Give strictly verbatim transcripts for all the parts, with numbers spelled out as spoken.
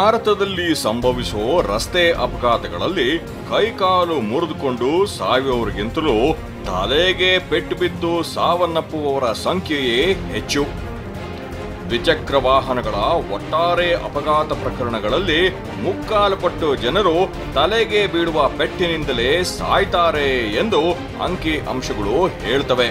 ಭಾರತದಲ್ಲಿ ಸಂಭವಿಸೋ ರಸ್ತೆ ಅಪಘಾತಗಳಲ್ಲಿ ಕೈಕಾಲು ಮುರಿದುಕೊಂಡು ಸಾಯುವವರಿಗಿಂತಲೂ ತಲೆಗೆ ಪೆಟ್ಟು ಬಿದ್ದು ಸಾವನ್ನಪ್ಪುವವರ ಸಂಖ್ಯೆಯೇ ಹೆಚ್ಚು. ದ್ವಿಚಕ್ರ ವಾಹನಗಳ ಒಟ್ಟಾರೆ ಅಪಘಾತ ಪ್ರಕರಣಗಳಲ್ಲಿ ಮುಕ್ಕಾಲು ಪಟ್ಟು ಜನರು ತಲೆಗೆ ಬೀಳುವ ಪೆಟ್ಟಿನಿಂದಲೇ ಸಾಯ್ತಾರೆ ಎಂದು ಅಂಕಿ ಅಂಶಗಳು ಹೇಳ್ತವೆ.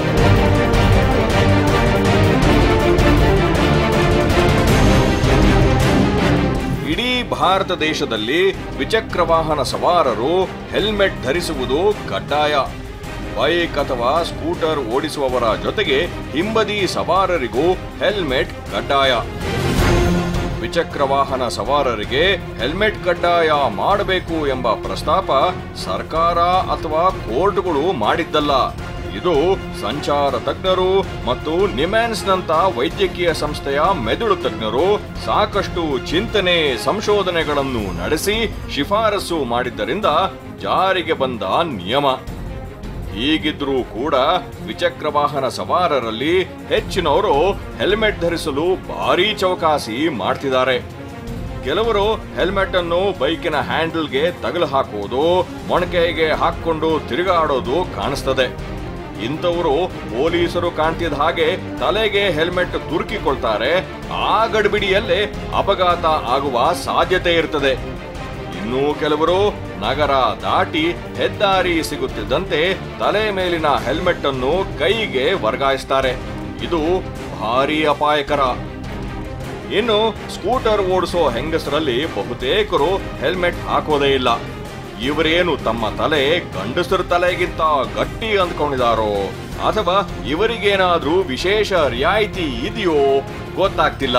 ಇಡೀ ಭಾರತ ದೇಶದಲ್ಲಿ ದ್ವಿಚಕ್ರ ವಾಹನ ಸವಾರರು ಹೆಲ್ಮೆಟ್ ಧರಿಸುವುದು ಕಡ್ಡಾಯ. ಬೈಕ್ ಅಥವಾ ಸ್ಕೂಟರ್ ಓಡಿಸುವವರ ಜೊತೆಗೆ ಹಿಂಬದಿ ಸವಾರರಿಗೂ ಹೆಲ್ಮೆಟ್ ಕಡ್ಡಾಯ. ದ್ವಿಚಕ್ರ ವಾಹನ ಸವಾರರಿಗೆ ಹೆಲ್ಮೆಟ್ ಕಡ್ಡಾಯ ಮಾಡಬೇಕು ಎಂಬ ಪ್ರಸ್ತಾಪ ಸರ್ಕಾರ ಅಥವಾ ಕೋರ್ಟ್ಗಳು ಮಾಡಿದ್ದಲ್ಲ. ಇದು ಸಂಚಾರ ತಜ್ಞರು ಮತ್ತು ನಿಮ್ಯಾನ್ಸ್ನಂತ ವೈದ್ಯಕೀಯ ಸಂಸ್ಥೆಯ ಮೆದುಳು ತಜ್ಞರು ಸಾಕಷ್ಟು ಚಿಂತನೆ ಸಂಶೋಧನೆಗಳನ್ನು ನಡೆಸಿ ಶಿಫಾರಸು ಮಾಡಿದ್ದರಿಂದ ಜಾರಿಗೆ ಬಂದ ನಿಯಮ. ಹೀಗಿದ್ರೂ ಕೂಡ ದ್ವಿಚಕ್ರ ವಾಹನ ಸವಾರರಲ್ಲಿ ಹೆಚ್ಚಿನವರು ಹೆಲ್ಮೆಟ್ ಧರಿಸಲು ಭಾರೀ ಚೌಕಾಸಿ ಮಾಡ್ತಿದ್ದಾರೆ. ಕೆಲವರು ಹೆಲ್ಮೆಟ್ ಅನ್ನು ಬೈಕಿನ ಹ್ಯಾಂಡಲ್ಗೆ ತಗಲು ಹಾಕುವುದು, ಮೊಣಕೈಗೆ ಹಾಕೊಂಡು ತಿರುಗಾಡೋದು ಕಾಣಿಸ್ತದೆ. ಇಂಥವರು ಪೊಲೀಸರು ಕಾಣ್ತಿದ್ದ ಹಾಗೆ ತಲೆಗೆ ಹೆಲ್ಮೆಟ್ ತುರುಕಿಕೊಳ್ತಾರೆ. ಆ ಗಡಿಬಿಡಿಯಲ್ಲೇ ಅಪಘಾತ ಆಗುವ ಸಾಧ್ಯತೆ ಇರ್ತದೆ. ಇನ್ನೂ ಕೆಲವರು ನಗರ ದಾಟಿ ಹೆದ್ದಾರಿ ಸಿಗುತ್ತಿದ್ದಂತೆ ತಲೆ ಮೇಲಿನ ಹೆಲ್ಮೆಟ್ ಅನ್ನು ಕೈಗೆ ವರ್ಗಾಯಿಸ್ತಾರೆ. ಇದು ಭಾರೀ ಅಪಾಯಕರ. ಇನ್ನು ಸ್ಕೂಟರ್ ಓಡಿಸೋ ಹೆಂಗಸರಲ್ಲಿ ಬಹುತೇಕರು ಹೆಲ್ಮೆಟ್ ಹಾಕೋದೇ ಇಲ್ಲ. ಇವರೇನು ತಮ್ಮ ತಲೆ ಗಂಡಸರ ತಲೆಗಿಂತ ಗಟ್ಟಿ ಅಂದ್ಕೊಂಡಿದಾರೋ ಅಥವಾ ಇವರಿಗೇನಾದ್ರೂ ವಿಶೇಷ ರಿಯಾಯಿತಿ ಇದೆಯೋ ಗೊತ್ತಾಗ್ತಿಲ್ಲ.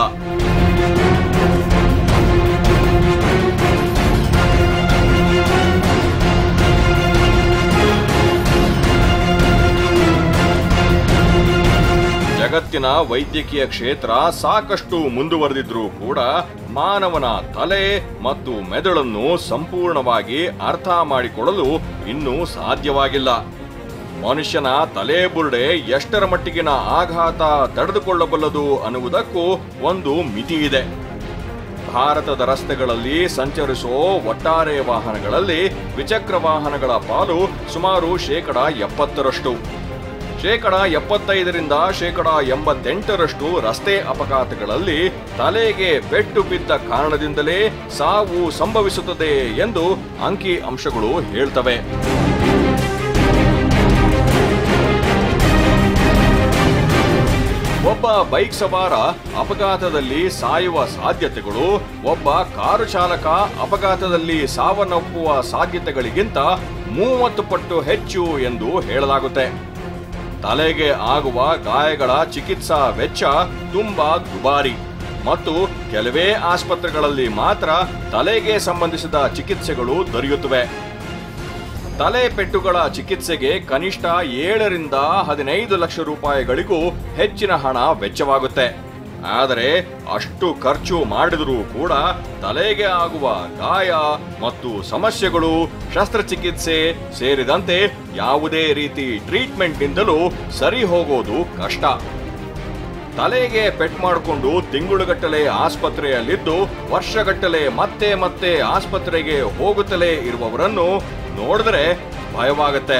ಜಗತ್ತಿನ ವೈದ್ಯಕೀಯ ಕ್ಷೇತ್ರ ಸಾಕಷ್ಟು ಮುಂದುವರೆದಿದ್ರೂ ಕೂಡ ಮಾನವನ ತಲೆ ಮತ್ತು ಮೆದುಳನ್ನು ಸಂಪೂರ್ಣವಾಗಿ ಅರ್ಥ ಮಾಡಿಕೊಳ್ಳಲು ಇನ್ನೂ ಸಾಧ್ಯವಾಗಿಲ್ಲ. ಮನುಷ್ಯನ ತಲೆ ಬುರುಡೆ ಎಷ್ಟರ ಮಟ್ಟಿಗಿನ ಆಘಾತ ತಡೆದುಕೊಳ್ಳಬಲ್ಲದು ಅನ್ನುವುದಕ್ಕೂ ಒಂದು ಮಿತಿ ಇದೆ. ಭಾರತದ ರಸ್ತೆಗಳಲ್ಲಿ ಸಂಚರಿಸುವ ಒಟ್ಟಾರೆ ವಾಹನಗಳಲ್ಲಿ ದ್ವಿಚಕ್ರ ವಾಹನಗಳ ಪಾಲು ಸುಮಾರು ಶೇಕಡ ಎಪ್ಪತ್ತರಷ್ಟು. ಶೇಕಡ ಎಪ್ಪತ್ತೈದರಿಂದ ಶೇಕಡ ಎಂಬತ್ತೆಂಟರಷ್ಟು ರಸ್ತೆ ಅಪಘಾತಗಳಲ್ಲಿ ತಲೆಗೆ ಪೆಟ್ಟು ಬಿದ್ದ ಕಾರಣದಿಂದಲೇ ಸಾವು ಸಂಭವಿಸುತ್ತದೆ ಎಂದು ಅಂಕಿ ಅಂಶಗಳು ಹೇಳ್ತವೆ. ಒಬ್ಬ ಬೈಕ್ ಸವಾರ ಅಪಘಾತದಲ್ಲಿ ಸಾಯುವ ಸಾಧ್ಯತೆಗಳು ಒಬ್ಬ ಕಾರು ಚಾಲಕ ಅಪಘಾತದಲ್ಲಿ ಸಾವನ್ನಪ್ಪುವ ಸಾಧ್ಯತೆಗಳಿಗಿಂತ ಮೂವತ್ತು ಪಟ್ಟು ಹೆಚ್ಚು ಎಂದು ಹೇಳಲಾಗುತ್ತೆ. ತಲೆಗೆ ಆಗುವ ಗಾಯಗಳ ಚಿಕಿತ್ಸಾ ವೆಚ್ಚ ತುಂಬಾ ದುಬಾರಿ ಮತ್ತು ಕೆಲವೇ ಆಸ್ಪತ್ರೆಗಳಲ್ಲಿ ಮಾತ್ರ ತಲೆಗೆ ಸಂಬಂಧಿಸಿದ ಚಿಕಿತ್ಸೆಗಳು ದೊರೆಯುತ್ತವೆ. ತಲೆ ಪೆಟ್ಟುಗಳ ಚಿಕಿತ್ಸೆಗೆ ಕನಿಷ್ಠ ಏಳರಿಂದ ಹದಿನೈದು ಲಕ್ಷ ರೂಪಾಯಿಗಳಿಗೂ ಹೆಚ್ಚಿನ ಹಣ ವೆಚ್ಚವಾಗುತ್ತೆ. ಆದರೆ ಅಷ್ಟು ಖರ್ಚು ಮಾಡಿದರೂ ಕೂಡ ತಲೆಗೆ ಆಗುವ ಗಾಯ ಮತ್ತು ಸಮಸ್ಯೆಗಳು ಶಸ್ತ್ರಚಿಕಿತ್ಸೆ ಸೇರಿದಂತೆ ಯಾವುದೇ ರೀತಿ ಟ್ರೀಟ್ಮೆಂಟ್ನಿಂದಲೂ ಸರಿ ಹೋಗೋದು ಕಷ್ಟ. ತಲೆಗೆ ಪೆಟ್ ಮಾಡಿಕೊಂಡು ತಿಂಗಳುಗಟ್ಟಲೆ ಆಸ್ಪತ್ರೆಯಲ್ಲಿದ್ದು ವರ್ಷಗಟ್ಟಲೆ ಮತ್ತೆ ಮತ್ತೆ ಆಸ್ಪತ್ರೆಗೆ ಹೋಗುತ್ತಲೇ ಇರುವವರನ್ನು ನೋಡಿದ್ರೆ ಭಯವಾಗುತ್ತೆ.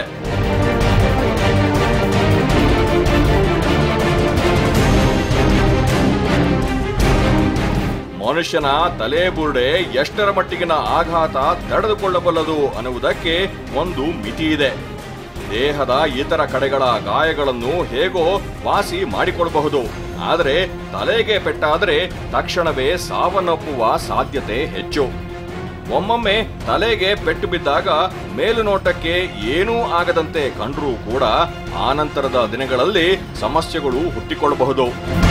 ಮನುಷ್ಯನ ತಲೆ ಬುರುಡೆ ಎಷ್ಟರ ಮಟ್ಟಿಗಿನ ಆಘಾತ ತಡೆದುಕೊಳ್ಳಬಲ್ಲದು ಅನ್ನುವುದಕ್ಕೆ ಒಂದು ಮಿತಿ ಇದೆ. ದೇಹದ ಇತರ ಕಡೆಗಳ ಗಾಯಗಳನ್ನು ಹೇಗೋ ವಾಸಿ ಮಾಡಿಕೊಳ್ಳಬಹುದು. ಆದರೆ ತಲೆಗೆ ಪೆಟ್ಟಾದರೆ ತಕ್ಷಣವೇ ಸಾವನ್ನಪ್ಪುವ ಸಾಧ್ಯತೆ ಹೆಚ್ಚು. ಒಮ್ಮೊಮ್ಮೆ ತಲೆಗೆ ಪೆಟ್ಟು ಬಿದ್ದಾಗ ಮೇಲುನೋಟಕ್ಕೆ ಏನೂ ಆಗದಂತೆ ಕಂಡರೂ ಕೂಡ ಆನಂತರದ ದಿನಗಳಲ್ಲಿ ಸಮಸ್ಯೆಗಳು ಹುಟ್ಟಿಕೊಳ್ಳಬಹುದು.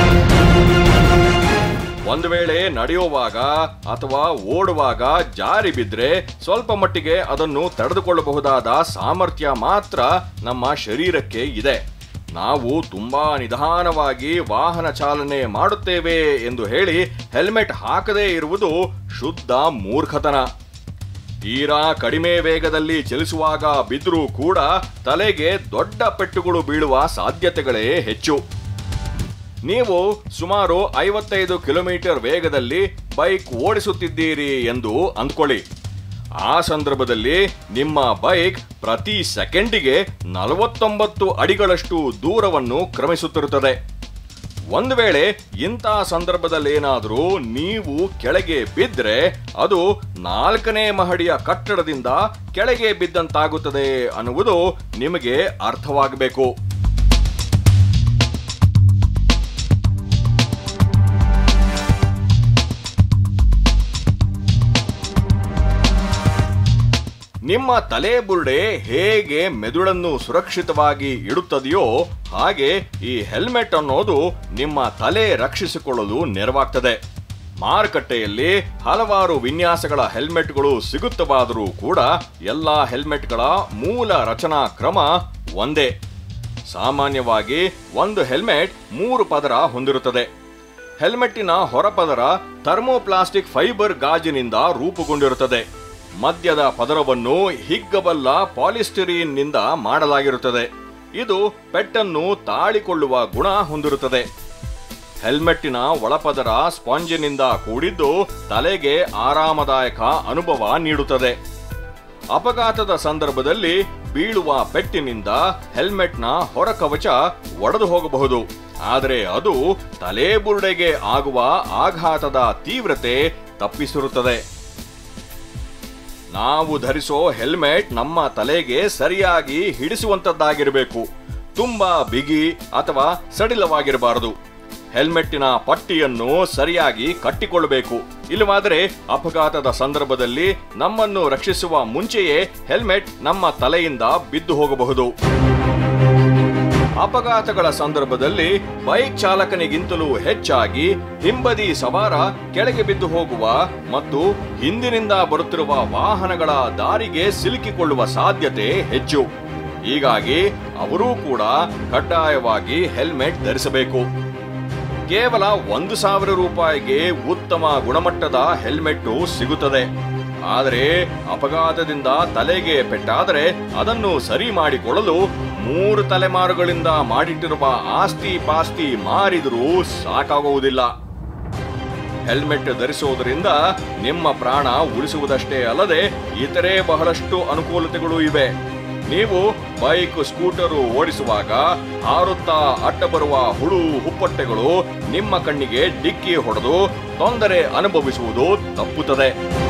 ಒಂದು ವೇಳೆ ನಡೆಯುವಾಗ ಅಥವಾ ಓಡುವಾಗ ಜಾರಿ ಬಿದ್ರೆ ಸ್ವಲ್ಪ ಮಟ್ಟಿಗೆ ಅದನ್ನು ತಡೆದುಕೊಳ್ಳಬಹುದಾದ ಸಾಮರ್ಥ್ಯ ಮಾತ್ರ ನಮ್ಮ ಶರೀರಕ್ಕೆ ಇದೆ. ನಾವು ತುಂಬಾ ನಿಧಾನವಾಗಿ ವಾಹನ ಚಾಲನೆ ಮಾಡುತ್ತೇವೆ ಎಂದು ಹೇಳಿ ಹೆಲ್ಮೆಟ್ ಹಾಕದೇ ಇರುವುದು ಶುದ್ಧ ಮೂರ್ಖತನ. ತೀರಾ ಕಡಿಮೆ ವೇಗದಲ್ಲಿ ಚಲಿಸುವಾಗ ಬಿದ್ದರೂ ಕೂಡ ತಲೆಗೆ ದೊಡ್ಡ ಪೆಟ್ಟುಗಳು ಬೀಳುವ ಸಾಧ್ಯತೆಗಳೇ ಹೆಚ್ಚು. ನೀವು ಸುಮಾರು ಐವತ್ತೈದು ಕಿಲೋಮೀಟರ್ ವೇಗದಲ್ಲಿ ಬೈಕ್ ಓಡಿಸುತ್ತಿದ್ದೀರಿ ಎಂದು ಅಂದ್ಕೊಳ್ಳಿ. ಆ ಸಂದರ್ಭದಲ್ಲಿ ನಿಮ್ಮ ಬೈಕ್ ಪ್ರತಿ ಸೆಕೆಂಡಿಗೆ ನಲವತ್ತೊಂಬತ್ತು ಅಡಿಗಳಷ್ಟು ದೂರವನ್ನು ಕ್ರಮಿಸುತ್ತಿರುತ್ತದೆ. ಒಂದು ವೇಳೆ ಇಂಥ ಸಂದರ್ಭದಲ್ಲೇನಾದರೂ ನೀವು ಕೆಳಗೆ ಬಿದ್ದರೆ ಅದು ನಾಲ್ಕನೇ ಮಹಡಿಯ ಕಟ್ಟಡದಿಂದ ಕೆಳಗೆ ಬಿದ್ದಂತಾಗುತ್ತದೆ ಅನ್ನುವುದು ನಿಮಗೆ ಅರ್ಥವಾಗಬೇಕು. ನಿಮ್ಮ ತಲೆ ಬುರುಡೆ ಹೇಗೆ ಮೆದುಳನ್ನು ಸುರಕ್ಷಿತವಾಗಿ ಇಡುತ್ತದೆಯೋ ಹಾಗೆ ಈ ಹೆಲ್ಮೆಟ್ ಅನ್ನೋದು ನಿಮ್ಮ ತಲೆ ರಕ್ಷಿಸಿಕೊಳ್ಳಲು ನೆರವಾಗ್ತದೆ. ಮಾರುಕಟ್ಟೆಯಲ್ಲಿ ಹಲವಾರು ವಿನ್ಯಾಸಗಳ ಹೆಲ್ಮೆಟ್ಗಳು ಸಿಗುತ್ತವಾದರೂ ಕೂಡ ಎಲ್ಲ ಹೆಲ್ಮೆಟ್ಗಳ ಮೂಲ ರಚನಾ ಕ್ರಮ ಒಂದೇ. ಸಾಮಾನ್ಯವಾಗಿ ಒಂದು ಹೆಲ್ಮೆಟ್ ಮೂರು ಪದರ ಹೊಂದಿರುತ್ತದೆ. ಹೆಲ್ಮೆಟ್ಟಿನ ಹೊರಪದರ ಥರ್ಮೋಪ್ಲಾಸ್ಟಿಕ್ ಫೈಬರ್ ಗಾಜಿನಿಂದ ರೂಪುಗೊಂಡಿರುತ್ತದೆ. ಮಧ್ಯದ ಪದರವನ್ನು ಹಿಗ್ಗಬಲ್ಲ ಪಾಲಿಸ್ಟಿರೀನ್ನಿಂದ ಮಾಡಲಾಗಿರುತ್ತದೆ. ಇದು ಪೆಟ್ಟನ್ನು ತಾಳಿಕೊಳ್ಳುವ ಗುಣ ಹೊಂದಿರುತ್ತದೆ. ಹೆಲ್ಮೆಟ್ಟಿನ ಒಳಪದರ ಸ್ಪಾಂಜಿನಿಂದ ಕೂಡಿದ್ದು ತಲೆಗೆ ಆರಾಮದಾಯಕ ಅನುಭವ ನೀಡುತ್ತದೆ. ಅಪಘಾತದ ಸಂದರ್ಭದಲ್ಲಿ ಬೀಳುವ ಪೆಟ್ಟಿನಿಂದ ಹೆಲ್ಮೆಟ್ನ ಹೊರಕವಚ ಒಡೆದು ಹೋಗಬಹುದು. ಆದರೆ ಅದು ತಲೆಬುರುಡೆಗೆ ಆಗುವ ಆಘಾತದ ತೀವ್ರತೆ ತಪ್ಪಿಸಿರುತ್ತದೆ. ನಾವು ಧರಿಸೋ ಹೆಲ್ಮೆಟ್ ನಮ್ಮ ತಲೆಗೆ ಸರಿಯಾಗಿ ಹಿಡಿಸುವಂತದ್ದಾಗಿರಬೇಕು. ತುಂಬಾ ಬಿಗಿ ಅಥವಾ ಸಡಿಲವಾಗಿರಬಾರದು. ಹೆಲ್ಮೆಟ್ಟಿನ ಪಟ್ಟಿಯನ್ನು ಸರಿಯಾಗಿ ಕಟ್ಟಿಕೊಳ್ಳಬೇಕು. ಇಲ್ಲವಾದರೆ ಅಪಘಾತದ ಸಂದರ್ಭದಲ್ಲಿ ನಮ್ಮನ್ನು ರಕ್ಷಿಸುವ ಮುಂಚೆಯೇ ಹೆಲ್ಮೆಟ್ ನಮ್ಮ ತಲೆಯಿಂದ ಬಿದ್ದು ಹೋಗಬಹುದು. ಅಪಘಾತಗಳ ಸಂದರ್ಭದಲ್ಲಿ ಬೈಕ್ ಚಾಲಕನಿಗಿಂತಲೂ ಹೆಚ್ಚಾಗಿ ಹಿಂಬದಿ ಸವಾರ ಕೆಳಗೆ ಬಿದ್ದು ಹೋಗುವ ಮತ್ತು ಹಿಂದಿನಿಂದ ಬರುತ್ತಿರುವ ವಾಹನಗಳ ದಾರಿಗೆ ಸಿಲುಕಿಕೊಳ್ಳುವ ಸಾಧ್ಯತೆ ಹೆಚ್ಚು. ಹೀಗಾಗಿ ಅವರೂ ಕೂಡ ಕಡ್ಡಾಯವಾಗಿ ಹೆಲ್ಮೆಟ್ ಧರಿಸಬೇಕು. ಕೇವಲ ಒಂದು ಸಾವಿರ ರೂಪಾಯಿಗೆ ಉತ್ತಮ ಗುಣಮಟ್ಟದ ಹೆಲ್ಮೆಟ್ ಸಿಗುತ್ತದೆ. ಆದರೆ ಅಪಘಾತದಿಂದ ತಲೆಗೆ ಪೆಟ್ಟಾದರೆ ಅದನ್ನು ಸರಿ ಮಾಡಿಕೊಳ್ಳಲು ಮೂರು ತಲೆಮಾರುಗಳಿಂದ ಮಾಡಿಟ್ಟಿರುವ ಆಸ್ತಿ ಪಾಸ್ತಿ ಮಾರಿದರೂ ಸಾಕಾಗುವುದಿಲ್ಲ. ಹೆಲ್ಮೆಟ್ ಧರಿಸುವುದರಿಂದ ನಿಮ್ಮ ಪ್ರಾಣ ಉಳಿಸುವುದಷ್ಟೇ ಅಲ್ಲದೆ ಇತರೆ ಬಹಳಷ್ಟು ಅನುಕೂಲತೆಗಳು ಇವೆ. ನೀವು ಬೈಕ್, ಸ್ಕೂಟರು ಓಡಿಸುವಾಗ ಹಾರುತ್ತಾ ಅಡ್ಡ ಬರುವ ಹುಳು ಹುಪ್ಪಟ್ಟೆಗಳು ನಿಮ್ಮ ಕಣ್ಣಿಗೆ ಡಿಕ್ಕಿ ಹೊಡೆದು ತೊಂದರೆ ಅನುಭವಿಸುವುದು ತಪ್ಪುತ್ತದೆ.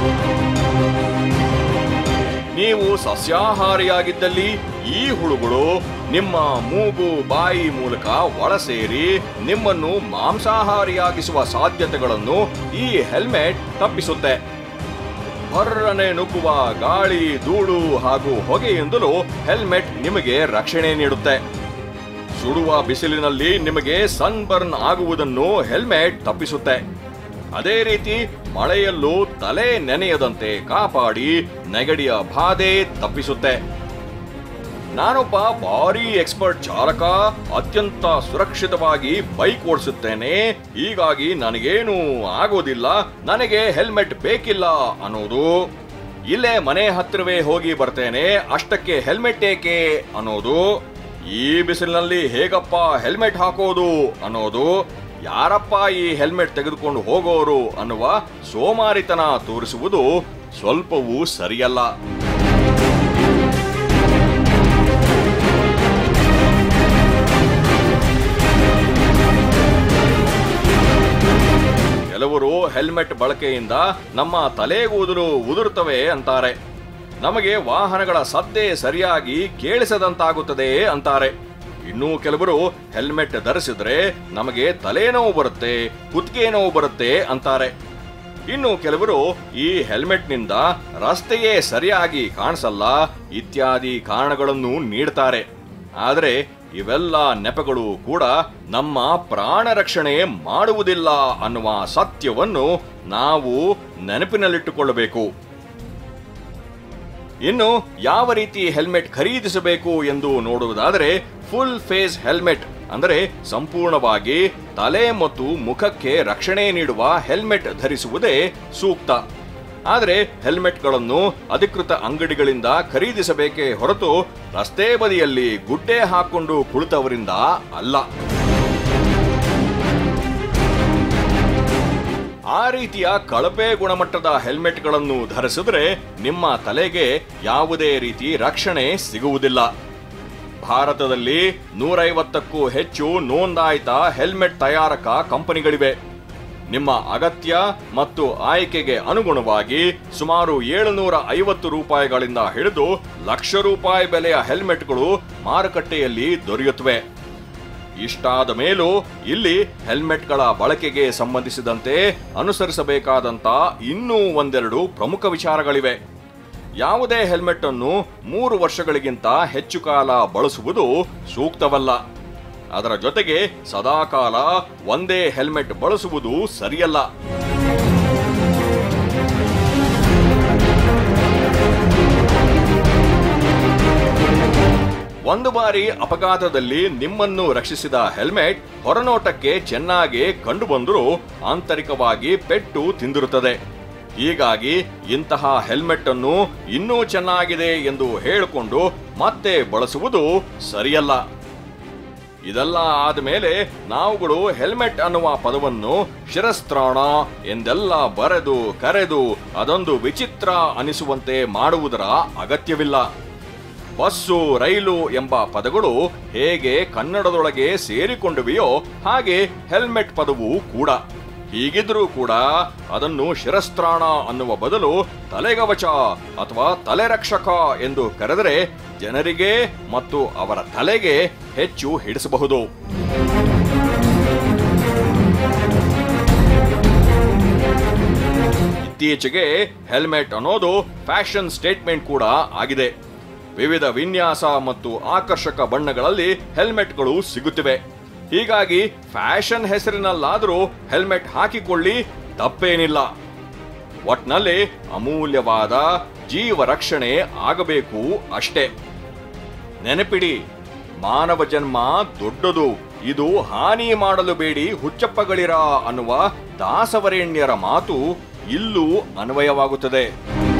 ನೀವು ಸಸ್ಯಾಹಾರಿಯಾಗಿದ್ದಲ್ಲಿ ಈ ಹುಳುಗಳು ನಿಮ್ಮ ಮೂಗು, ಬಾಯಿ ಮೂಲಕ ಒಳಸೇರಿ ನಿಮ್ಮನ್ನು ಮಾಂಸಾಹಾರಿಯಾಗಿಸುವ ಸಾಧ್ಯತೆಗಳನ್ನು ಈ ಹೆಲ್ಮೆಟ್ ತಪ್ಪಿಸುತ್ತೆ. ಹೊರ್ರನೆ ನುಗ್ಗುವ ಗಾಳಿ, ಧೂಳು ಹಾಗೂ ಹೊಗೆಯಿಂದಲೂ ಹೆಲ್ಮೆಟ್ ನಿಮಗೆ ರಕ್ಷಣೆ ನೀಡುತ್ತೆ. ಸುಡುವ ಬಿಸಿಲಿನಲ್ಲಿ ನಿಮಗೆ ಸನ್ಬರ್ನ್ ಆಗುವುದನ್ನು ಹೆಲ್ಮೆಟ್ ತಪ್ಪಿಸುತ್ತೆ. ಅದೇ ರೀತಿ ಮಳೆಯಲ್ಲೂ ತಲೆ ನೆನೆಯದಂತೆ ಕಾಪಾಡಿ ನೆಗಡಿಯ ಬಾಧೆ ತಪ್ಪಿಸುತ್ತೆ. ನಾನೊಬ್ಬ ಭಾರೀ ಎಕ್ಸ್ಪರ್ಟ್ ಚಾಲಕ, ಅತ್ಯಂತ ಸುರಕ್ಷಿತವಾಗಿ ಬೈಕ್ ಓಡಿಸುತ್ತೇನೆ, ಹೀಗಾಗಿ ನನಗೇನೂ ಆಗೋದಿಲ್ಲ, ನನಗೆ ಹೆಲ್ಮೆಟ್ ಬೇಕಿಲ್ಲ ಅನ್ನೋದು, ಇಲ್ಲೇ ಮನೆ ಹತ್ತಿರವೇ ಹೋಗಿ ಬರ್ತೇನೆ, ಅಷ್ಟಕ್ಕೆ ಹೆಲ್ಮೆಟ್ ಏಕೆ ಅನ್ನೋದು, ಈ ಬಿಸಿಲಿನಲ್ಲಿ ಹೇಗಪ್ಪ ಹೆಲ್ಮೆಟ್ ಹಾಕೋದು ಅನ್ನೋದು, ಯಾರಪ್ಪ ಈ ಹೆಲ್ಮೆಟ್ ತೆಗೆದುಕೊಂಡು ಹೋಗೋರು ಅನ್ನುವ ಸೋಮಾರಿತನ ತೋರಿಸುವುದು ಸ್ವಲ್ಪವೂ ಸರಿಯಲ್ಲ. ಕೆಲವರು ಹೆಲ್ಮೆಟ್ ಬಳಕೆಯಿಂದ ನಮ್ಮ ತಲೆಗೂದಲು ಉದುರುತ್ತವೆ ಅಂತಾರೆ. ನಮಗೆ ವಾಹನಗಳ ಸದ್ದೇ ಸರಿಯಾಗಿ ಕೇಳಿಸದಂತಾಗುತ್ತದೆ ಅಂತಾರೆ. ಇನ್ನೂ ಕೆಲವರು ಹೆಲ್ಮೆಟ್ ಧರಿಸಿದ್ರೆ ನಮಗೆ ತಲೆನೋವು ಬರುತ್ತೆ, ಕುತ್ತಿಗೆ ನೋವು ಬರುತ್ತೆ ಅಂತಾರೆ. ಇನ್ನು ಕೆಲವರು ಈ ಹೆಲ್ಮೆಟ್ನಿಂದ ರಸ್ತೆಯೇ ಸರಿಯಾಗಿ ಕಾಣಿಸಲ್ಲ ಇತ್ಯಾದಿ ಕಾರಣಗಳನ್ನು ನೀಡ್ತಾರೆ. ಆದರೆ ಇವೆಲ್ಲ ನೆಪಗಳು ಕೂಡ ನಮ್ಮ ಪ್ರಾಣ ರಕ್ಷಣೆ ಮಾಡುವುದಿಲ್ಲ ಅನ್ನುವ ಸತ್ಯವನ್ನು ನಾವು ನೆನಪಿನಲ್ಲಿಟ್ಟುಕೊಳ್ಳಬೇಕು. ಇನ್ನು ಯಾವ ರೀತಿ ಹೆಲ್ಮೆಟ್ ಖರೀದಿಸಬೇಕು ಎಂದು ನೋಡುವುದಾದರೆ ಫುಲ್ ಫೇಸ್ ಹೆಲ್ಮೆಟ್ ಅಂದರೆ ಸಂಪೂರ್ಣವಾಗಿ ತಲೆ ಮತ್ತು ಮುಖಕ್ಕೆ ರಕ್ಷಣೆ ನೀಡುವ ಹೆಲ್ಮೆಟ್ ಧರಿಸುವುದೇ ಸೂಕ್ತ. ಆದರೆ ಹೆಲ್ಮೆಟ್ಗಳನ್ನು ಅಧಿಕೃತ ಅಂಗಡಿಗಳಿಂದ ಖರೀದಿಸಬೇಕೇ ಹೊರತು ರಸ್ತೆ ಬದಿಯಲ್ಲಿ ಗುಡ್ಡೆ ಹಾಕೊಂಡು ಕುಳಿತವರಿಂದ ಅಲ್ಲ. ಆ ರೀತಿಯ ಕಳಪೆ ಗುಣಮಟ್ಟದ ಹೆಲ್ಮೆಟ್ಗಳನ್ನು ಧರಿಸಿದ್ರೆ ನಿಮ್ಮ ತಲೆಗೆ ಯಾವುದೇ ರೀತಿ ರಕ್ಷಣೆ ಸಿಗುವುದಿಲ್ಲ. ಭಾರತದಲ್ಲಿ ನೂರೈವತ್ತಕ್ಕೂ ಹೆಚ್ಚು ನೋಂದಾಯಿತ ಹೆಲ್ಮೆಟ್ ತಯಾರಕ ಕಂಪನಿಗಳಿವೆ. ನಿಮ್ಮ ಅಗತ್ಯ ಮತ್ತು ಆಯ್ಕೆಗೆ ಅನುಗುಣವಾಗಿ ಸುಮಾರು ಏಳುನೂರ ಐವತ್ತು ರೂಪಾಯಿಗಳಿಂದ ಹಿಡಿದು ಲಕ್ಷ ರೂಪಾಯಿ ಬೆಲೆಯ ಹೆಲ್ಮೆಟ್ಗಳು ಮಾರುಕಟ್ಟೆಯಲ್ಲಿ ದೊರೆಯುತ್ತವೆ. ಇಷ್ಟಾದ ಮೇಲೂ ಇಲ್ಲಿ ಹೆಲ್ಮೆಟ್ಗಳ ಬಳಕೆಗೆ ಸಂಬಂಧಿಸಿದಂತೆ ಅನುಸರಿಸಬೇಕಾದಂತ ಇನ್ನೂ ಒಂದೆರಡು ಪ್ರಮುಖ ವಿಚಾರಗಳಿವೆ. ಯಾವುದೇ ಹೆಲ್ಮೆಟ್ ಅನ್ನು ಮೂರು ವರ್ಷಗಳಿಗಿಂತ ಹೆಚ್ಚು ಕಾಲ ಬಳಸುವುದು ಸೂಕ್ತವಲ್ಲ. ಅದರ ಜೊತೆಗೆ ಸದಾಕಾಲ ಒಂದೇ ಹೆಲ್ಮೆಟ್ ಬಳಸುವುದು ಸರಿಯಲ್ಲ. ಒಂದು ಬಾರಿ ಅಪಘಾತದಲ್ಲಿ ನಿಮ್ಮನ್ನು ರಕ್ಷಿಸಿದ ಹೆಲ್ಮೆಟ್ ಹೊರನೋಟಕ್ಕೆ ಚೆನ್ನಾಗಿ ಕಂಡುಬಂದರೂ ಆಂತರಿಕವಾಗಿ ಪೆಟ್ಟು ತಿಂದಿರುತ್ತದೆ. ಹೀಗಾಗಿ ಇಂತಹ ಹೆಲ್ಮೆಟ್ ಅನ್ನು ಇನ್ನೂ ಚೆನ್ನಾಗಿದೆ ಎಂದು ಹೇಳಿಕೊಂಡು ಮತ್ತೆ ಬಳಸುವುದು ಸರಿಯಲ್ಲ. ಇದೆಲ್ಲ ಆದಮೇಲೆ ನಾವುಗಳು ಹೆಲ್ಮೆಟ್ ಅನ್ನುವ ಪದವನ್ನು ಶಿರಸ್ತ್ರಾಣ ಎಂದೆಲ್ಲ ಬರೆದು ಕರೆದು ಅದೊಂದು ವಿಚಿತ್ರ ಅನಿಸುವಂತೆ ಮಾಡುವುದರ ಅಗತ್ಯವಿಲ್ಲ. ಬಸ್ಸು, ರೈಲು ಎಂಬ ಪದಗಳು ಹೇಗೆ ಕನ್ನಡದೊಳಗೆ ಸೇರಿಕೊಂಡಿವೆಯೋ ಹಾಗೆ ಹೆಲ್ಮೆಟ್ ಪದವು ಕೂಡ. ಹೀಗಿದ್ರೂ ಕೂಡ ಅದನ್ನು ಶಿರಸ್ತ್ರಾಣ ಅನ್ನುವ ಬದಲು ತಲೆಗವಚ ಅಥವಾ ತಲೆರಕ್ಷಕ ಎಂದು ಕರೆದರೆ ಜನರಿಗೆ ಮತ್ತು ಅವರ ತಲೆಗೆ ಹೆಚ್ಚು ಹಿಡಿಸಬಹುದು. ಇತ್ತೀಚೆಗೆ ಹೆಲ್ಮೆಟ್ ಅನ್ನೋದು ಫ್ಯಾಷನ್ ಸ್ಟೇಟ್ಮೆಂಟ್ ಕೂಡ ಆಗಿದೆ. ವಿವಿಧ ವಿನ್ಯಾಸ ಮತ್ತು ಆಕರ್ಷಕ ಬಣ್ಣಗಳಲ್ಲಿ ಹೆಲ್ಮೆಟ್ಗಳು ಸಿಗುತ್ತಿವೆ. ಹೀಗಾಗಿ ಫ್ಯಾಷನ್ ಹೆಸರಿನಲ್ಲಾದರೂ ಹೆಲ್ಮೆಟ್ ಹಾಕಿಕೊಳ್ಳಿ, ತಪ್ಪೇನಿಲ್ಲ. ಒಟ್ನಲ್ಲಿ ಅಮೂಲ್ಯವಾದ ಜೀವ ರಕ್ಷಣೆ ಆಗಬೇಕು ಅಷ್ಟೇ. ನೆನಪಿಡಿ, ಮಾನವ ಜನ್ಮ ದೊಡ್ಡದು, ಇದು ಹಾನಿ ಮಾಡಲು ಬೇಡಿ ಹುಚ್ಚಪ್ಪಗಳಿರ ಅನ್ನುವ ದಾಸವರೇಣ್ಯರ ಮಾತು ಇಲ್ಲೂ ಅನ್ವಯವಾಗುತ್ತದೆ.